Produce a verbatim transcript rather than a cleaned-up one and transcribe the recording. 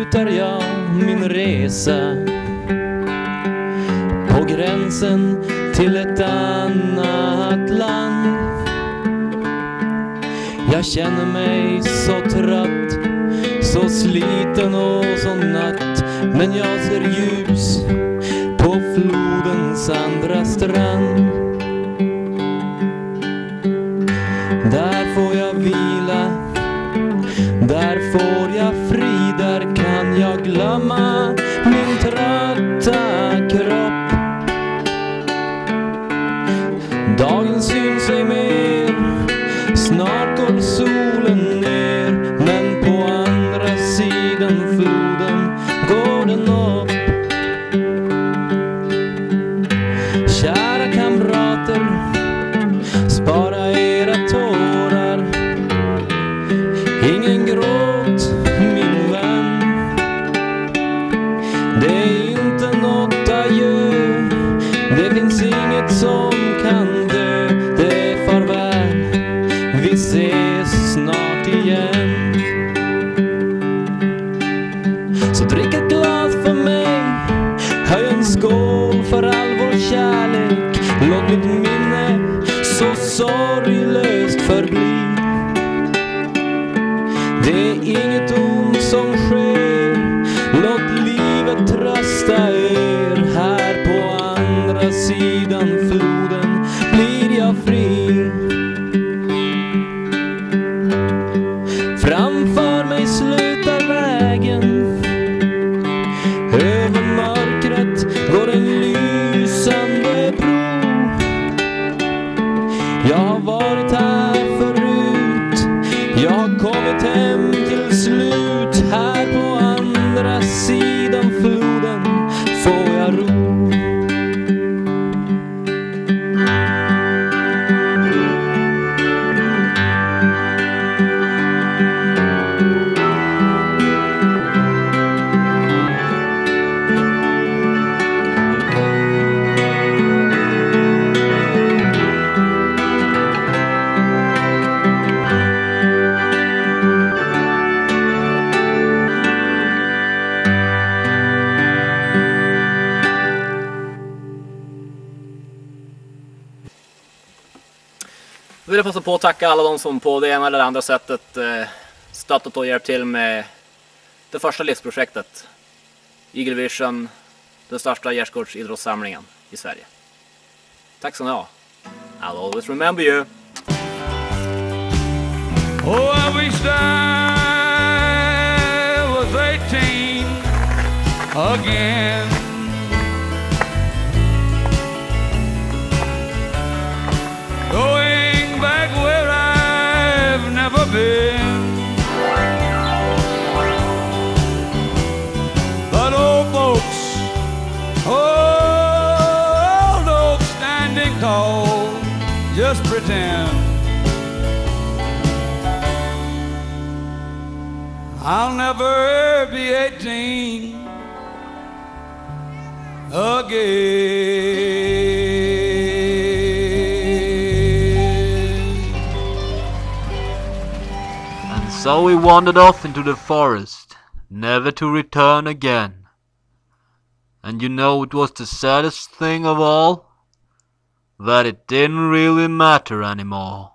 slutar jag min resa på gränsen till ett annat land. Jag känner mig så trött, så sliten och så natt, men jag ser ljus på flodens andra strand. Där får jag vila, där får jag fri, där kan jag glömma min trötta kropp. Dagen syns sig mer, snart går solen ner, men på andra sidan floden går den upp. Kära kamrater, spara era tårar. Ingen gråt, min vän. Det är inte något adjö, det finns inget som kan dö. Det är farväl, vi ses snart igen. Så drick ett glas för mig, höj en skål för all vår kärlek. Låt mitt minne så sorglöst förbli. Det är inget ont som sker, låt livet trösta er. Här på andra sidan floden blir jag fri. Framför mig slutar vägen, över mörkret går en lysande bro. Jag har varit här förut, jag har kommit hem till slut. Här på andra sidan floden får jag ro. Jag vill passa på att tacka alla de som på det ena eller andra sättet eh, stöttat och hjälpt till med det första livsprojektet. Eagle Vision, den största gärdsgårdsidrottssamlingen i Sverige. Tack så ni ha. I'll always remember you. Oh, I wish I was eighteen again. Going back where I've never been. But old folks, old oaks standing tall, just pretend. I'll never be eighteen again. So we wandered off into the forest, never to return again. And you know it was the saddest thing of all? That it didn't really matter anymore.